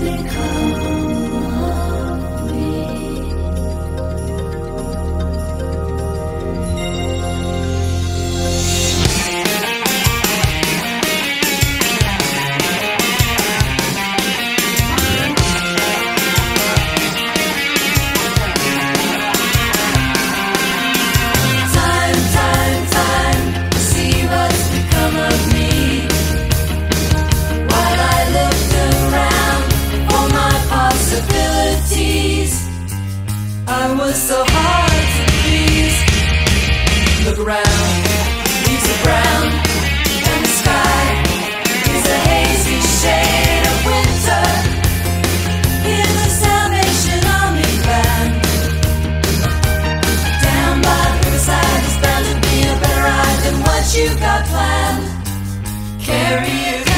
I was so hard to please. Look around, leaves are brown, and the sky is a hazy shade of winter. Hear the Salvation Army band. Down by the riverside is bound to be a better ride than what you got planned. Carry you